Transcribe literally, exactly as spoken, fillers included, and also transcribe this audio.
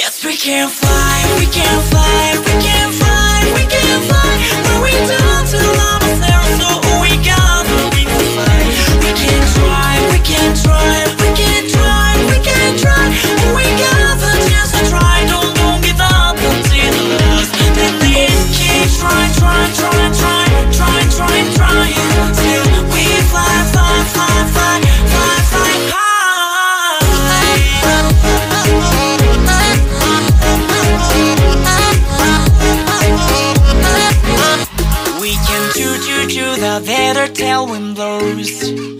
Yes, we can fly, we can fly, we can fly, we can fly. When we don't love us there, so we got the wings to fly. We can try, we can try, we can try, we can try. We got the chance to try. Don't don't give up until the last. Then please keep trying, trying, trying, trying, trying, trying, trying. Till we fly, fly, fly, fly, fly, fly high. We can choo choo choo the better tailwind blows.